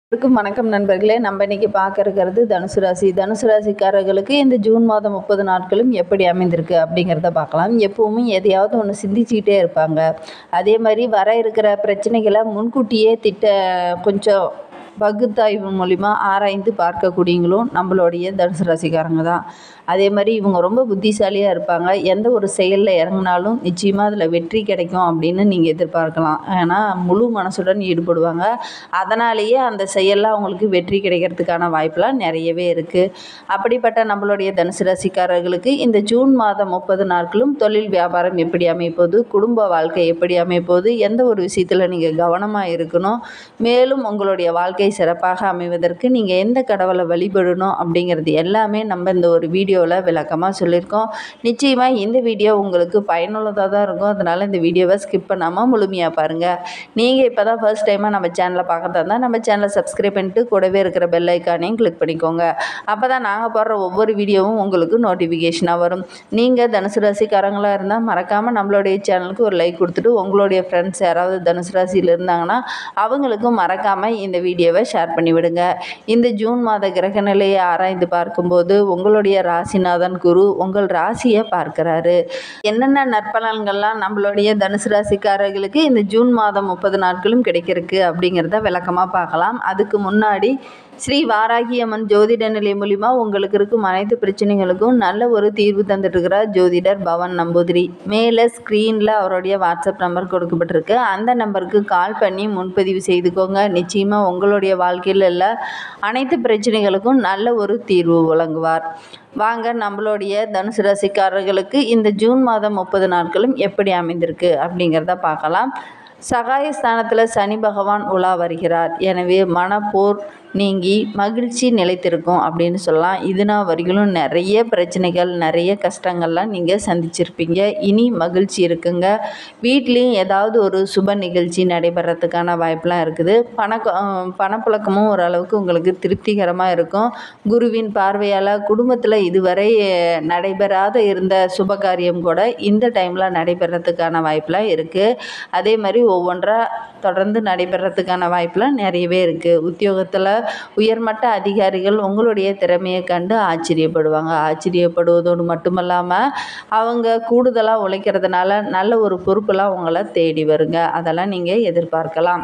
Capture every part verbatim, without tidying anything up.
அனைவருக்கும் வணக்கம் நண்பர்களே. நம்ம இன்னைக்கு பார்க்க இருக்கிறது தனுசு ராசி. தனுசு ராசிக்காரர்களுக்கு இந்த ஜூன் மாதம் முப்பது நாட்களும் எப்படி அமைந்திருக்கு அப்படிங்கிறத பார்க்கலாம். எப்பவுமே எதையாவது ஒன்று சிந்திச்சுக்கிட்டே இருப்பாங்க. அதே மாதிரி வர இருக்கிற பிரச்சனைகளை முன்கூட்டியே திட்ட கொஞ்சம் பகுத்தாய்வு மூலிமா ஆராய்ந்து பார்க்கக்கூடியவங்களும் நம்மளுடைய தனுசு ராசிக்காரங்க தான். அதே மாதிரி இவங்க ரொம்ப புத்திசாலியாக இருப்பாங்க. எந்த ஒரு செயலில் இறங்கினாலும் நிச்சயமாக அதில் வெற்றி கிடைக்கும் அப்படின்னு நீங்கள் எதிர்பார்க்கலாம். ஏன்னா முழு மனசுடன் ஈடுபடுவாங்க. அதனாலேயே அந்த செயலில் அவங்களுக்கு வெற்றி கிடைக்கிறதுக்கான வாய்ப்பெலாம் நிறையவே இருக்குது. அப்படிப்பட்ட நம்மளுடைய தனுசு ராசிக்காரர்களுக்கு இந்த ஜூன் மாதம் முப்பது நாட்களும் தொழில் வியாபாரம் எப்படி அமைப்போது, குடும்ப வாழ்க்கை எப்படி அமைப்போது, எந்த ஒரு விஷயத்தில் நீங்கள் கவனமாக இருக்கணும், மேலும் உங்களுடைய வாழ்க்கை சிறப்பாக அமைவதற்கு நீங்கள் எந்த கடவுளை வழிபடணும் அப்படிங்கிறது எல்லாமே நம்ம இந்த ஒரு வீடியோவில் விளக்கமாக சொல்லியிருக்கோம். நிச்சயமாக இந்த வீடியோ உங்களுக்கு பயனுள்ளதாக தான் இருக்கும். அதனால் இந்த வீடியோவை ஸ்கிப் பண்ணாமல் முழுமையாக பாருங்கள். நீங்கள் இப்போ தான் ஃபர்ஸ்ட் டைமாக நம்ம சேனலை பார்க்கறதா இருந்தால் நம்ம சேனலை சப்ஸ்கிரைப் பண்ணிட்டு கூடவே இருக்கிற பெல் ஐக்கானையும் கிளிக் பண்ணிக்கோங்க. அப்போ தான் நாங்கள் போடுற ஒவ்வொரு வீடியோவும் உங்களுக்கு நோட்டிஃபிகேஷனாக வரும். நீங்கள் தனுசு ராசிக்காரங்களாக இருந்தால் மறக்காமல் நம்மளுடைய சேனலுக்கு ஒரு லைக் கொடுத்துட்டு உங்களுடைய ஃப்ரெண்ட்ஸ் யாராவது தனுசு ராசியில் இருந்தாங்கன்னா அவங்களுக்கும் மறக்காமல் இந்த வீடியோவை ஷேர் பண்ணிவிடுங்க. இந்த ஜூன் மாத கிரக நிலையை ஆராய்ந்து பார்க்கும்போது உங்களுடைய ராசிநாதன் குரு உங்கள் ராசியை பார்க்கிறாரு. என்னென்ன நற்பலன்கள்லாம் நம்மளுடைய தனுசு ராசிக்காரர்களுக்கு இந்த ஜூன் மாதம் முப்பது நாட்களும் கிடைக்கிறதுக்கு அப்படிங்கிறத விளக்கமாக பார்க்கலாம். அதுக்கு முன்னாடி ஸ்ரீ வாராகி அம்மன் ஜோதிட நிலை மூலிமா உங்களுக்கு இருக்கும் அனைத்து பிரச்சனைகளுக்கும் நல்ல ஒரு தீர்வு தந்துட்டுருக்கிறார் ஜோதிடர் பவன் நம்பூதிரி. மேலே ஸ்க்ரீனில் அவருடைய வாட்ஸ்அப் நம்பர் கொடுக்கப்பட்டிருக்கு. அந்த நம்பருக்கு கால் பண்ணி முன்பதிவு செய்துக்கோங்க. நிச்சயமாக உங்களுடைய வாழ்க்கையில் உள்ள அனைத்து பிரச்சனைகளுக்கும் நல்ல ஒரு தீர்வு வழங்குவார். வாங்க நம்மளுடைய தனுசு ராசிக்காரர்களுக்கு இந்த ஜூன் மாதம் முப்பது நாட்களும் எப்படி அமைந்திருக்கு அப்படிங்கிறத பார்க்கலாம். சகாயஸ்தானத்தில் சனி பகவான் உலா வருகிறார். எனவே மனப்போர் நீங்கி மகிழ்ச்சி நிலைத்திருக்கும் அப்படின்னு சொல்லலாம். இதுனா வரைக்கும் நிறைய பிரச்சனைகள் நிறைய கஷ்டங்கள்லாம் நீங்கள் சந்திச்சிருப்பீங்க. இனி மகிழ்ச்சி இருக்குங்க. வீட்லேயும் ஏதாவது ஒரு சுப நிகழ்ச்சி நடைபெறத்துக்கான வாய்ப்பெலாம் இருக்குது. பண பணப்புழக்கமும் ஓரளவுக்கு உங்களுக்கு திருப்திகரமாக இருக்கும். குருவின் பார்வையால் குடும்பத்தில் இதுவரை நடைபெறாத இருந்த சுபகாரியம் கூட இந்த டைமில் நடைபெறத்துக்கான வாய்ப்பெலாம் இருக்குது. அதே மாதிரி ஒவ்வொன்றா தொடர்ந்து நடைபெறத்துக்கான வாய்ப்பெலாம் நிறையவே இருக்குது. உத்தியோகத்தில் உயர்மட்ட அதிகாரிகள் உங்களுடைய திறமையை கண்டு ஆச்சரியப்படுவாங்க. ஆச்சரியப்படுவதோடு மட்டுமல்லாமல் அவங்க கூடுதலாக உழைக்கிறதுனால நல்ல ஒரு பொறுப்பெல்லாம் உங்களை தேடி வருங்க. அதெல்லாம் நீங்கள் எதிர்பார்க்கலாம்.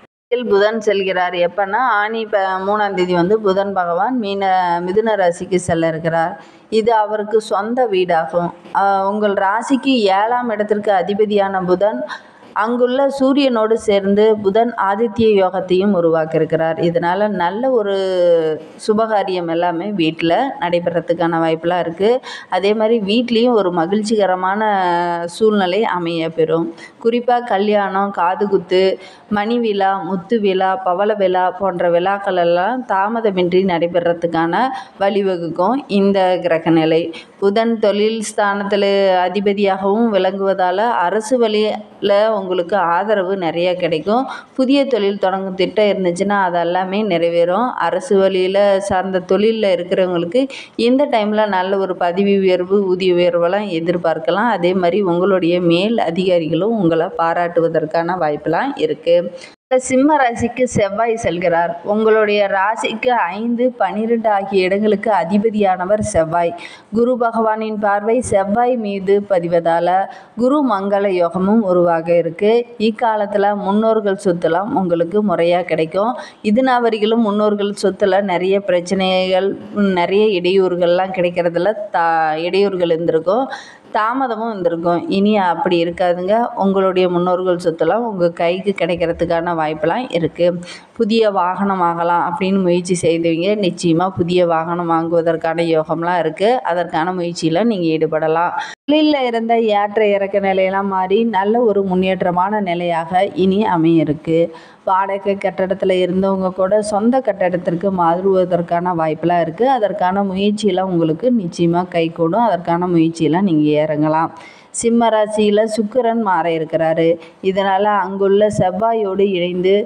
புதன் செல்கிறார். எப்பன்னா ஆனி ப மூணாம் தேதி வந்து புதன் பகவான் மீன மிதுன ராசிக்கு செல்ல இருக்கிறார். இது அவருக்கு சொந்த வீடாகும். உங்கள் ராசிக்கு ஏழாம் இடத்திற்கு அதிபதியான புதன் அங்குள்ள சூரியனோடு சேர்ந்து புதன் ஆதித்ய யோகத்தையும் உருவாக்கியிருக்கிறார். இதனால் நல்ல ஒரு சுபகாரியம் எல்லாமே வீட்டில் நடைபெறத்துக்கான வாய்ப்பெலாம் இருக்குது. அதே மாதிரி வீட்லேயும் ஒரு மகிழ்ச்சிகரமான சூழ்நிலை அமைய பெறும். குறிப்பாக கல்யாணம், காதுகுத்து, மணி விழா, முத்து விழா, பவள விழா போன்ற விழாக்கள் எல்லாம் தாமதமின்றி நடைபெறத்துக்கான வழிவகுக்கும் இந்த கிரகநிலை. புதன் தொழில் ஸ்தானத்தில் அதிபதியாகவும் விளங்குவதால் அரசு வழியில் உங்களுக்கு ஆதரவு நிறைய கிடைக்கும். புதிய தொழில் தொடங்கும் திட்டம் இருந்துச்சுன்னா அதெல்லாமே நிறைவேறும். அரசு வழியில் சார்ந்த தொழிலில் இருக்கிறவங்களுக்கு இந்த டைமில் நல்ல ஒரு பதவி உயர்வு, ஊதிய உயர்வெல்லாம் எதிர்பார்க்கலாம். அதே மாதிரி உங்களுடைய மேல் அதிகாரிகளும் உங்களை பாராட்டுவதற்கான வாய்ப்பெல்லாம் இருக்குது. சிம்ம ராசிக்கு செவ்வாய் செல்கிறார். உங்களுடைய ராசிக்கு ஐந்து பன்னிரெண்டு ஆகிய இடங்களுக்கு அதிபதியானவர் செவ்வாய். குரு பகவானின் பார்வை செவ்வாய் மீது பதிவதால் குரு மங்கள யோகமும் உருவாக இருக்குது. இக்காலத்தில் முன்னோர்கள் சொத்துலாம் உங்களுக்கு முறையாக கிடைக்கும். இதுனா வரைக்கும் முன்னோர்கள் சொத்தில் நிறைய பிரச்சனைகள், நிறைய இடையூறுகள்லாம் கிடைக்கிறதுல தா இடையூறுகள் இருந்திருக்கும், தாமதமும் இருந்திருக்கும். இனி அப்படி இருக்காதுங்க. உங்களுடைய முன்னோர்கள் சொத்துலாம் உங்கள் கைக்கு கிடைக்கிறதுக்கான வாய்ப்பெலாம் இருக்குது. புதிய வாகனம் வாங்கலாம் அப்படின்னு முயற்சி செய்தவங்க நிச்சயமாக புதிய வாகனம் வாங்குவதற்கான யோகம்லாம் இருக்குது. அதற்கான முயற்சியில் நீங்கள் ஈடுபடலாம். தொழிலில் இருந்த ஏற்ற இறக்க நிலையெல்லாம் மாறி நல்ல ஒரு முன்னேற்றமான நிலையாக இனி அமைய இருக்குது. வாடகை கட்டடத்தில் இருந்தவங்க கூட சொந்த கட்டடத்திற்கு மாறுவதற்கான வாய்ப்பெலாம் இருக்குது. அதற்கான முயற்சியெல்லாம் உங்களுக்கு நிச்சயமாக கைகூடும். அதற்கான முயற்சியெல்லாம் நீங்கள் இறங்கலாம். சிம்ம ராசியில் சுக்கிரன் மாற இருக்கிறாரு. இதனால் அங்குள்ள செவ்வாயோடு இணைந்து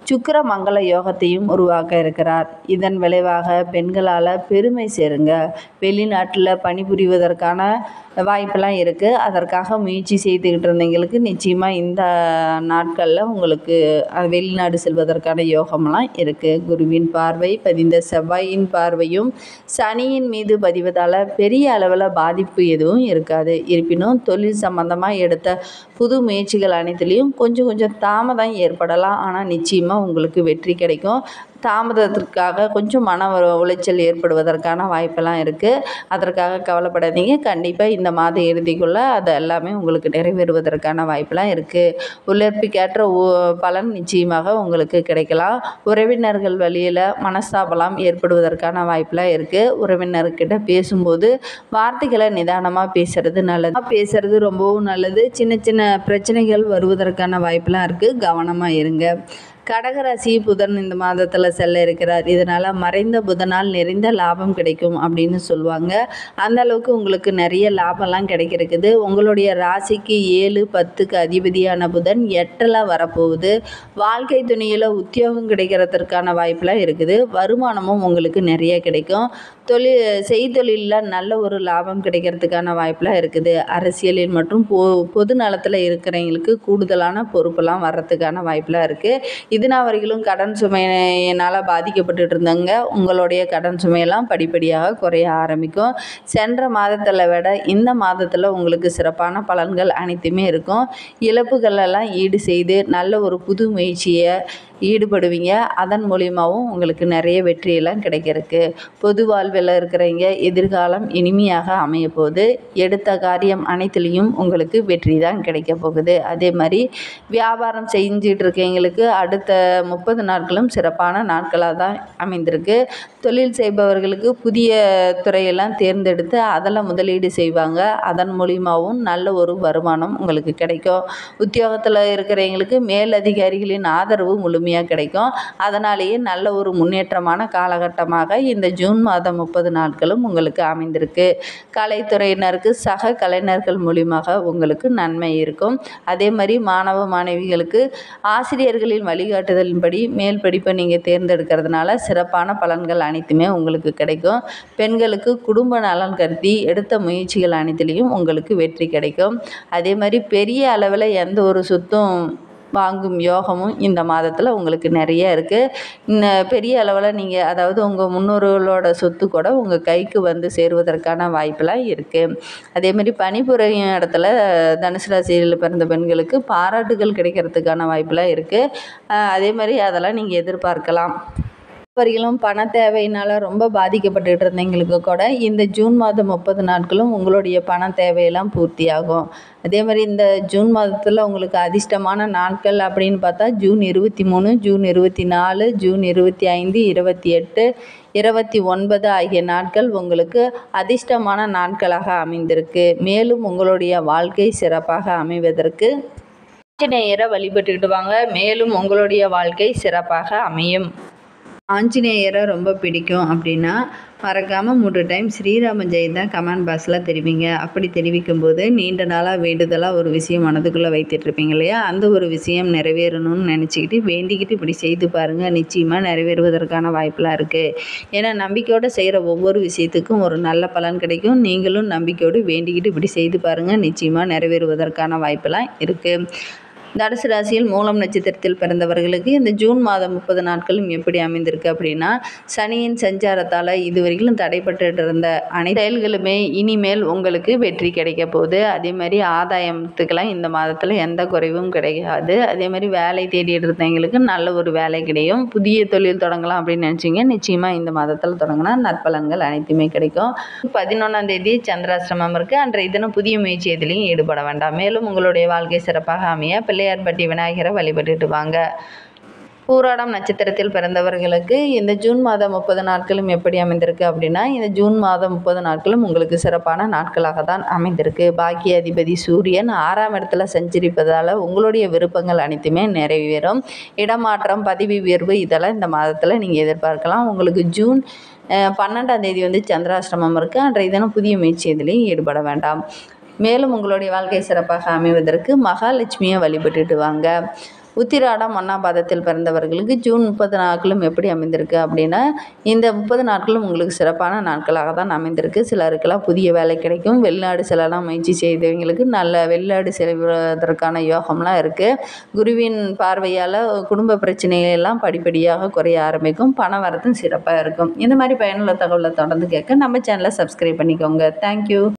சுக்கிர மங்கள யோகத்தையும் உருவாக்க இருக்கிறார். இதன் விளைவாக பெண்களால் பெருமை சேருங்க. வெளிநாட்டில் பணிபுரிவதற்கான வாய்ப்பெல்லாம் இருக்குது. அதற்காக முயற்சி செய்துக்கிட்டு இருந்தவங்களுக்கு நிச்சயமாக இந்த நாட்களில் உங்களுக்கு வெளிநாடு செல்வதற்கான யோகமெல்லாம் இருக்குது. குருவின் பார்வை பதிந்த செவ்வாயின் பார்வையும் சனியின் மீது பதிவதால் பெரிய அளவில் பாதிப்பு எதுவும் இருக்காது. இருப்பினும் தொழில் சம்பந்தமாக எடுத்த புது முயற்சிகள் அனைத்துலேயும் கொஞ்சம் கொஞ்சம் தாமதம் ஏற்படலாம். ஆனால் நிச்சயமாக உங்களுக்கு வெற்றி கிடைக்கும். தாமதத்திற்காக கொஞ்சம் மன உளைச்சல் ஏற்படுவதற்கான வாய்ப்பெல்லாம் இருக்குது. அதற்காக கவலைப்படாதீங்க. கண்டிப்பாக இந்த மாத இறுதிக்குள்ளே அது எல்லாமே உங்களுக்கு நிறைவேறுவதற்கான வாய்ப்பெல்லாம் இருக்குது. உழைப்புக்கேற்ற பலன் நிச்சயமாக உங்களுக்கு கிடைக்கலாம். உறவினர்கள் வழியில் மனஸ்தாபலாம் ஏற்படுவதற்கான வாய்ப்பெல்லாம் இருக்குது. உறவினர்கிட்ட பேசும்போது வார்த்தைகளை நிதானமாக பேசுகிறது நல்லது. பேசுகிறது ரொம்பவும் நல்லது. சின்ன சின்ன பிரச்சனைகள் வருவதற்கான வாய்ப்பெல்லாம் இருக்குது. கவனமாக இருங்க. கடகராசி புதன் இந்த மாதத்தில் செல்ல இருக்கிறார். இதனால் மறைந்த புதனால் நிறைந்த லாபம் கிடைக்கும் அப்படின்னு சொல்லுவாங்க. அந்த அளவுக்கு உங்களுக்கு நிறைய லாபம்லாம் கிடைக்கிறதுக்குது. உங்களுடைய ராசிக்கு ஏழு பத்துக்கு அதிபதியான புதன் எட்டில் வரப்போகுது. வாழ்க்கை துணையில் உத்தியோகம் கிடைக்கிறதுக்கான வாய்ப்பெலாம் இருக்குது. வருமானமும் உங்களுக்கு நிறைய கிடைக்கும். தொழில் செய்தொழிலில் நல்ல ஒரு லாபம் கிடைக்கிறதுக்கான வாய்ப்பெலாம் இருக்குது. அரசியலில் மற்றும் பொ பொது நலத்தில் இருக்கிறவங்களுக்கு கூடுதலான பொறுப்பெல்லாம் வர்றதுக்கான வாய்ப்பெலாம் இருக்குது. இதனால் வரையிலும் கடன் சுமையினால் பாதிக்கப்பட்டு இருந்தாங்க. உங்களுடைய கடன் சுமையெல்லாம் படிப்படியாக குறைய ஆரம்பிக்கும். சென்ற மாதத்தில் விட இந்த மாதத்தில் உங்களுக்கு சிறப்பான பலன்கள் அனைத்துமே இருக்கும். இழப்புகளெல்லாம் ஈடு செய்து நல்ல ஒரு புது முயற்சியை ஈடுபடுவீங்க. அதன் மூலியமாகவும் உங்களுக்கு நிறைய வெற்றியெல்லாம் கிடைக்கிறதுக்கு. பொது வாழ்வில் இருக்கிறவங்க எதிர்காலம் இனிமையாக அமைய போகுது. எடுத்த காரியம் அனைத்துலேயும் உங்களுக்கு வெற்றி தான் கிடைக்க போகுது. அதே மாதிரி வியாபாரம் செஞ்சிட்டு இருக்கவங்களுக்கு அடுத்த முப்பது நாட்களும் சிறப்பான நாட்களாக தான் அமைந்திருக்கு. தொழில் செய்பவர்களுக்கு புதிய துறையெல்லாம் தேர்ந்தெடுத்து அதில் முதலீடு செய்வாங்க. அதன் மூலியமாகவும் நல்ல ஒரு வருமானம் உங்களுக்கு கிடைக்கும். உத்தியோகத்தில் இருக்கிறவங்களுக்கு மேலதிகாரிகளின் ஆதரவு முழுமையாக கிடைக்கும். அதனாலேயே நல்ல ஒரு முன்னேற்றமான காலகட்டமாக இந்த ஜூன் மாதம் முப்பது நாட்களும் உங்களுக்கு அமைந்திருக்கு. கலைத்துறையினருக்கு சக கலைஞர்கள் மூலியமாக உங்களுக்கு நன்மை இருக்கும். அதே மாதிரி மாணவ மாணவிகளுக்கு ஆசிரியர்களின் வழிகாட்டுதலின்படி மேல் படிப்பை நீங்கள் தேர்ந்தெடுக்கிறதுனால சிறப்பான பலன்கள் அனைத்துமே உங்களுக்கு கிடைக்கும். பெண்களுக்கு குடும்ப நலன் கருதி எடுத்த முயற்சிகள் அனைத்துலேயும் உங்களுக்கு வெற்றி கிடைக்கும். அதே மாதிரி பெரிய அளவில் எந்த ஒரு சொத்தும் வாங்கும் யோகமும் இந்த மாதத்தில் உங்களுக்கு நிறைய இருக்குது. இந்த பெரிய அளவில் நீங்கள் அதாவது உங்கள் முன்னோர்களோட சொத்து கூட உங்கள் கைக்கு வந்து சேருவதற்கான வாய்ப்பெல்லாம் இருக்குது. அதேமாதிரி பணிபுரியும் இடத்துல தனுசு ராசியில் பிறந்த பெண்களுக்கு பாராட்டுகள் கிடைக்கிறதுக்கான வாய்ப்பெல்லாம் இருக்குது. அதே மாதிரி அதெல்லாம் நீங்கள் எதிர்பார்க்கலாம். வரையிலும் பண தேவையினால் ரொம்ப பாதிக்கப்பட்டுட்டு இருந்தவங்களுக்கு கூட இந்த ஜூன் மாதம் முப்பது நாட்களும் உங்களுடைய பண தேவையெல்லாம் பூர்த்தியாகும். அதே மாதிரி இந்த ஜூன் மாதத்தில் உங்களுக்கு அதிர்ஷ்டமான நாட்கள் அப்படின்னு பார்த்தா ஜூன் இருபத்தி மூணு ஜூன் இருபத்தி நாலு ஜூன் இருபத்தி ஐந்து இருபத்தி எட்டு இருபத்தி ஒன்பது ஆகிய நாட்கள் உங்களுக்கு அதிர்ஷ்டமான நாட்களாக அமைந்திருக்கு. மேலும் உங்களுடைய வாழ்க்கை சிறப்பாக அமைவதற்கு ஆஞ்சநேயரை வழிபட்டுக்கிட்டு வாங்க. மேலும் உங்களுடைய வாழ்க்கை சிறப்பாக அமையும். ஆஞ்சநேயரை ரொம்ப பிடிக்கும் அப்படின்னா மறக்காமல் மூன்று டைம் ஸ்ரீராம ஜெயந்தா கமெண்ட் பாக்ஸில் தெரிவிங்க. அப்படி தெரிவிக்கும் போது நீண்ட நாளாக வேண்டுதலாக ஒரு விஷயம் மனதுக்குள்ளே வைத்துட்ருப்பீங்க இல்லையா, அந்த ஒரு விஷயம் நிறைவேறணும்னு நினச்சிக்கிட்டு வேண்டிக்கிட்டு இப்படி செய்து பாருங்கள். நிச்சயமாக நிறைவேறுவதற்கான வாய்ப்பெலாம் இருக்குது. ஏன்னா நம்பிக்கையோடு செய்கிற ஒவ்வொரு விஷயத்துக்கும் ஒரு நல்ல பலன் கிடைக்கும். நீங்களும் நம்பிக்கையோடு வேண்டிக்கிட்டு இப்படி செய்து பாருங்கள். நிச்சயமாக நிறைவேறுவதற்கான வாய்ப்பெல்லாம் இருக்குது. தனுசு ராசியில் மூலம் நட்சத்திரத்தில் பிறந்தவர்களுக்கு இந்த ஜூன் மாதம் முப்பது நாட்களும் எப்படி அமைந்திருக்கு அப்படின்னா, சனியின் சஞ்சாரத்தால் இதுவரையிலும் தடைப்பட்டு இருந்த அனைத்து செயல்களுமே இனிமேல் உங்களுக்கு வெற்றி கிடைக்க போகுது. அதே மாதிரி ஆதாயத்துக்கெல்லாம் இந்த மாதத்தில் எந்த குறைவும் கிடைக்காது. அதே மாதிரி வேலை தேடிட்டு இருந்தவங்களுக்கு நல்ல ஒரு வேலை கிடைக்கும். புதிய தொழில் தொடங்கலாம் அப்படின்னு நினச்சிங்க, நிச்சயமாக இந்த மாதத்தில் தொடங்கினா நற்பலன்கள் அனைத்துமே கிடைக்கும். பதினொன்றாம் தேதி சந்திராசிரமம் இருக்குது. அன்றைய தினம் புதிய முயற்சி எதிலையும் ஈடுபட வேண்டாம். மேலும் உங்களுடைய வாழ்க்கை சிறப்பாக அமைய பிள்ளையார்பட்டி விநாயகரை வழிபட்டுட்டு வாங்க. பூராடம் நட்சத்திரத்தில் பிறந்தவர்களுக்கு இந்த ஜூன் மாதம் முப்பது நாட்களும் எப்படி அமைந்திருக்கு அப்படின்னா, இந்த ஜூன் மாதம் முப்பது நாட்களும் உங்களுக்கு சிறப்பான நாட்களாக தான் அமைந்திருக்கு. பாக்கிய அதிபதி சூரியன் ஆறாம் இடத்துல சஞ்சரிப்பதால் உங்களுடைய விருப்பங்கள் அனைத்துமே நிறைவேறும். இடமாற்றம், பதவி உயர்வு இதெல்லாம் இந்த மாதத்தில் நீங்கள் எதிர்பார்க்கலாம். உங்களுக்கு ஜூன் பன்னெண்டாம் தேதி வந்து சந்திராசிரமம் இருக்குது. அன்றைய தினம் புதிய முயற்சி இதிலையும் ஈடுபட வேண்டாம். மேலும் உங்களுடைய வாழ்க்கை சிறப்பாக அமைவதற்கு மகாலட்சுமியை வழிபட்டுட்டு வாங்க. உத்திராடம் ஒன்றாம் பாதத்தில் பிறந்தவர்களுக்கு ஜூன் முப்பது நாட்களும் எப்படி அமைந்திருக்கு அப்படின்னா, இந்த முப்பது நாட்களும் உங்களுக்கு சிறப்பான நாட்களாக தான் அமைந்திருக்கு. சிலருக்கெல்லாம் புதிய வேலை கிடைக்கும். வெளிநாடு செல்லலாம் முயற்சி செய்தவங்களுக்கு நல்ல வெளிநாடு செல்வதற்கான யோகம்லாம் இருக்குது. குருவின் பார்வையால் குடும்ப பிரச்சனைகள் எல்லாம் படிப்படியாக குறைய ஆரம்பிக்கும். பண வரத்தும் சிறப்பாக இருக்கும். இந்த மாதிரி பயனுள்ள தகவலை தொடர்ந்து கேட்க நம்ம சேனலை சப்ஸ்கிரைப் பண்ணிக்கோங்க. தேங்க்யூ.